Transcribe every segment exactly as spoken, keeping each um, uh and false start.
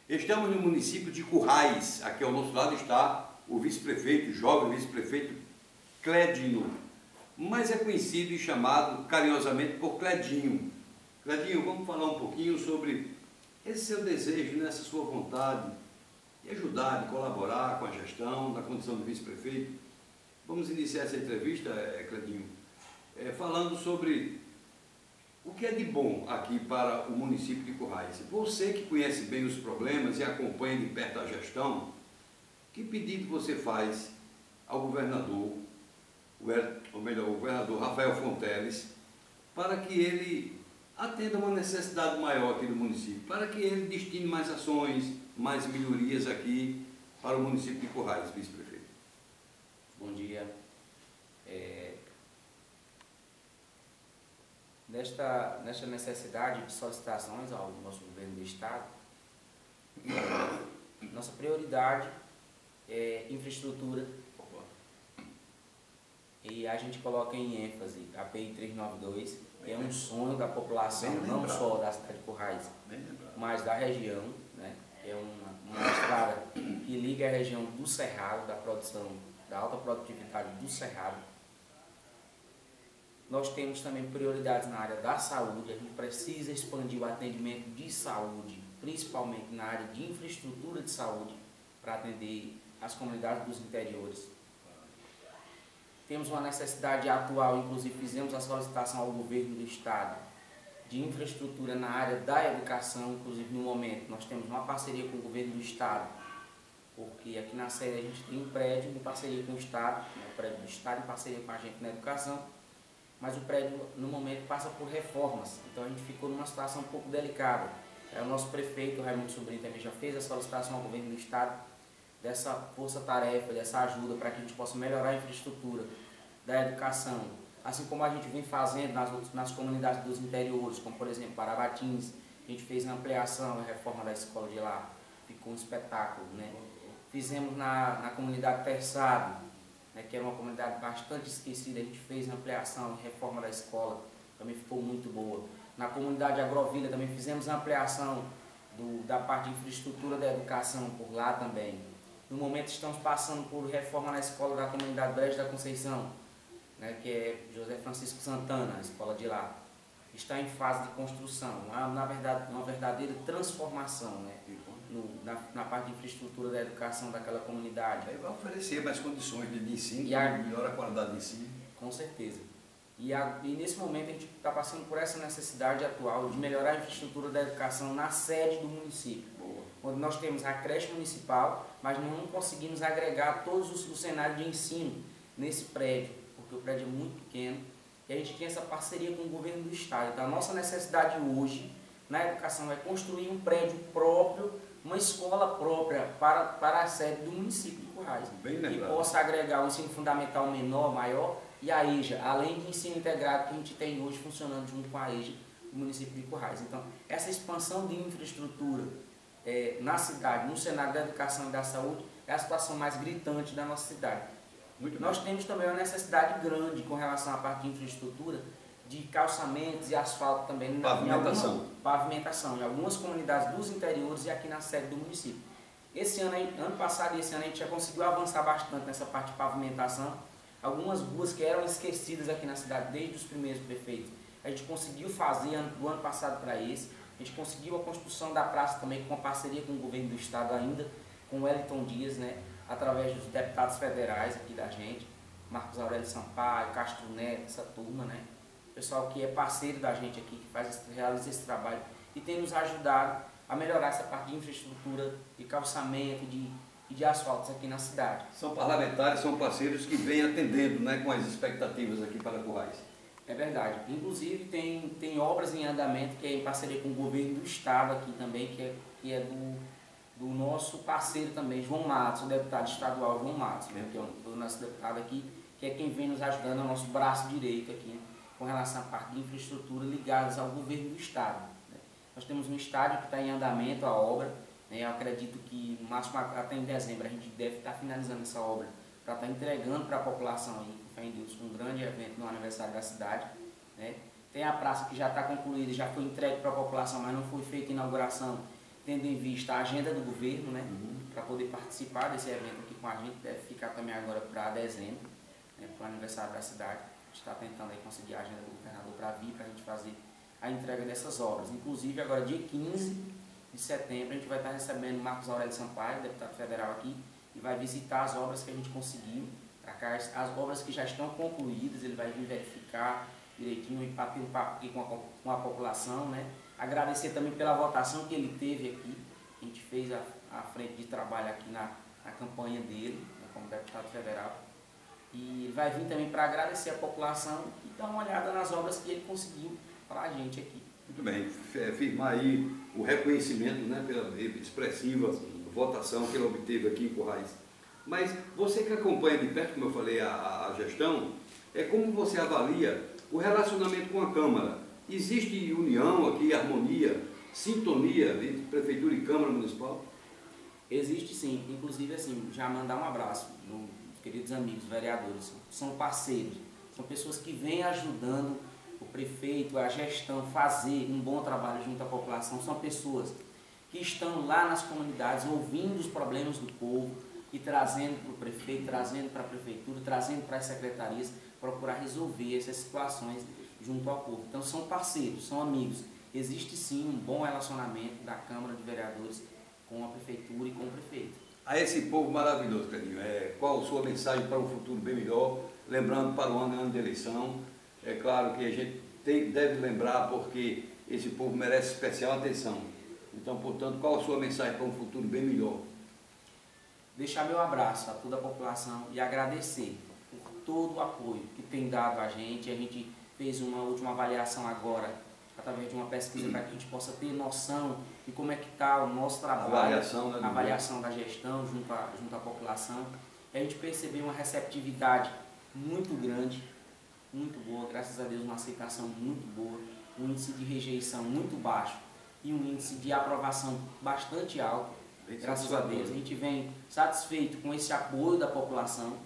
Estamos no município de Currais. Aqui ao nosso lado está o vice-prefeito, jovem vice-prefeito Cledino, mas é conhecido e chamado carinhosamente por Cledinho. Cledinho, vamos falar um pouquinho sobre esse seu desejo, essa sua vontade de ajudar, de colaborar com a gestão da condição de vice-prefeito. Vamos iniciar essa entrevista, Cledinho, é, falando sobre o que é de bom aqui para o município de Currais. Você que conhece bem os problemas e acompanha de perto a gestão, que pedido você faz ao governador, ou melhor, o governador Rafael Fonteles, para que ele atenda uma necessidade maior aqui do município, para que ele destine mais ações, mais melhorias aqui para o município de Currais, vice-prefeito? Bom dia. É... Nesta, nesta necessidade de solicitações ao nosso governo do estado, nossa prioridade é infraestrutura, e a gente coloca em ênfase a P I trezentos e noventa e dois, que é um sonho da população, não só da cidade de Currais, mas da região, né? É uma, uma estrada que liga a região do Cerrado, da produção, da alta produtividade do Cerrado. Nós temos também prioridades na área da saúde. A gente precisa expandir o atendimento de saúde, principalmente na área de infraestrutura de saúde, para atender as comunidades dos interiores. Temos uma necessidade atual, inclusive fizemos a solicitação ao governo do estado de infraestrutura na área da educação. Inclusive no momento nós temos uma parceria com o governo do estado, porque aqui na sede a gente tem um prédio em parceria com o estado, né, o prédio do estado em parceria com a gente na educação, mas o prédio no momento passa por reformas, então a gente ficou numa situação um pouco delicada. É, o nosso prefeito, o Raimundo Sobrinho, também já fez a solicitação ao governo do estado dessa força-tarefa, dessa ajuda para que a gente possa melhorar a infraestrutura da educação, assim como a gente vem fazendo nas, outras, nas comunidades dos interiores, como por exemplo Parabatins. A gente fez a ampliação, a reforma da escola de lá, ficou um espetáculo, né? Fizemos na, na comunidade Terçado, né, que era uma comunidade bastante esquecida, a gente fez a ampliação, a reforma da escola, também ficou muito boa. Na comunidade Agrovila também fizemos a ampliação do, da parte de infraestrutura da educação por lá também. No momento estamos passando por reforma na escola da comunidade Brejo da Conceição, né, que é José Francisco Santana, a escola de lá. Está em fase de construção, uma, na verdade, uma verdadeira transformação, né, no, na, na parte de infraestrutura da educação daquela comunidade. Aí vai oferecer mais condições de ensino, e a, melhora a qualidade de ensino. Com certeza. E, a, e nesse momento a gente está passando por essa necessidade atual de melhorar a infraestrutura da educação na sede do município. Boa. Onde nós temos a creche municipal, mas não conseguimos agregar todos os, o cenário de ensino nesse prédio, porque o prédio é muito pequeno, e a gente tem essa parceria com o governo do estado. Então a nossa necessidade hoje na educação é construir um prédio próprio, uma escola própria para, para a sede do município de Currais, que possa agregar o ensino fundamental menor, maior, e a EJA, além do ensino integrado que a gente tem hoje funcionando junto com a EJA do município de Currais. Então essa expansão de infraestrutura é, na cidade, no cenário da educação e da saúde, é a situação mais gritante da nossa cidade. Muito Nós bem. Temos também uma necessidade grande com relação à parte de infraestrutura, de calçamentos e asfalto também. Pavimentação. Em alguma, pavimentação em algumas comunidades dos interiores e aqui na sede do município. Esse ano, ano passado e esse ano a gente já conseguiu avançar bastante nessa parte de pavimentação. Algumas ruas que eram esquecidas aqui na cidade desde os primeiros prefeitos, a gente conseguiu fazer do ano passado para esse. A gente conseguiu a construção da praça também com uma parceria com o governo do estado ainda, com o Wellington Dias, né, através dos deputados federais aqui da gente, Marcos Aurélio Sampaio, Castro Neto, essa turma, né, pessoal que é parceiro da gente aqui, que faz, realiza esse trabalho e tem nos ajudado a melhorar essa parte de infraestrutura, de calçamento de, e de asfaltos aqui na cidade. São parlamentares, são parceiros que vêm atendendo, né, com as expectativas aqui para Currais. É verdade. Inclusive tem, tem obras em andamento que é em parceria com o governo do estado aqui também, que é, que é do, do nosso parceiro também, João Matos, o deputado estadual João Matos, né, que é o, o nosso deputado aqui, que é quem vem nos ajudando, é o nosso braço direito aqui, né, com relação à parte de infraestrutura ligadas ao governo do estado. Né. Nós temos um estádio que está em andamento, a obra, né, eu acredito que no máximo até em dezembro a gente deve estar finalizando essa obra, para estar entregando para a população aí, com fé em Deus, um grande evento no aniversário da cidade. Né. Tem a praça que já está concluída, já foi entregue para a população, mas não foi feita a inauguração, tendo em vista a agenda do governo, né, Uhum. para poder participar desse evento aqui com a gente, deve ficar também agora para dezembro, né, para o aniversário da cidade. A gente está tentando aí conseguir a agenda do governador para vir, para a gente fazer a entrega dessas obras. Inclusive, agora dia quinze de setembro, a gente vai estar recebendo Marcos Aurélio Sampaio, deputado federal aqui, e vai visitar as obras que a gente conseguiu, as, as obras que já estão concluídas, ele vai vir verificar direitinho e bater um papo aqui com a, com a população, né? Agradecer também pela votação que ele teve aqui. A gente fez a, a frente de trabalho aqui na, na campanha dele, né, como deputado federal. E ele vai vir também para agradecer a população e dar uma olhada nas obras que ele conseguiu para a gente aqui. Muito bem, firmar aí o reconhecimento, né, pela expressiva votação que ele obteve aqui em Currais. Mas você que acompanha de perto, como eu falei, a, a gestão, é como você avalia o relacionamento com a Câmara? Existe união aqui, harmonia, sintonia entre Prefeitura e Câmara Municipal? Existe sim, inclusive assim, já mandar um abraço nos queridos amigos vereadores, são parceiros, são pessoas que vêm ajudando o prefeito, a gestão, fazer um bom trabalho junto à população, são pessoas que estão lá nas comunidades ouvindo os problemas do povo e trazendo para o prefeito, trazendo para a prefeitura, trazendo para as secretarias, procurar resolver essas situações junto ao povo. Então são parceiros, são amigos. Existe sim um bom relacionamento da Câmara de Vereadores com a prefeitura e com o prefeito. A esse povo maravilhoso, Cleninho, é, qual a sua mensagem para um futuro bem melhor? Lembrando, para o ano, ano de eleição, é claro que a gente tem, deve lembrar porque esse povo merece especial atenção. Então, portanto, qual a sua mensagem para um futuro bem melhor? Deixar meu abraço a toda a população e agradecer por todo o apoio que tem dado a gente. A gente fez uma última avaliação agora, através de uma pesquisa, para que a gente possa ter noção de como é que está o nosso trabalho, avaliação, né, a avaliação da gestão junto à, junto à população. E a gente percebeu uma receptividade muito grande, muito boa, graças a Deus, uma aceitação muito boa, um índice de rejeição muito baixo e um índice de aprovação bastante alto. Graças a Deus, a gente vem satisfeito com esse apoio da população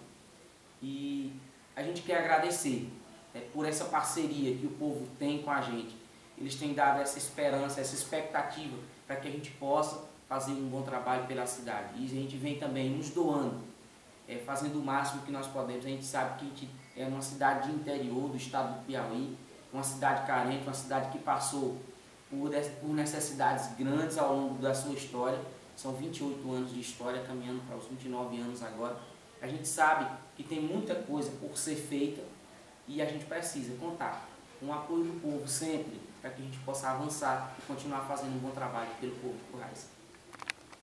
e a gente quer agradecer, né, por essa parceria que o povo tem com a gente. Eles têm dado essa esperança, essa expectativa para que a gente possa fazer um bom trabalho pela cidade. E a gente vem também nos doando, é, fazendo o máximo que nós podemos. A gente sabe que a gente é uma cidade de interior do estado do Piauí, uma cidade carente, uma cidade que passou por necessidades grandes ao longo da sua história. São vinte e oito anos de história, caminhando para os vinte e nove anos agora. A gente sabe que tem muita coisa por ser feita e a gente precisa contar com o apoio do povo sempre, para que a gente possa avançar e continuar fazendo um bom trabalho pelo povo de Currais.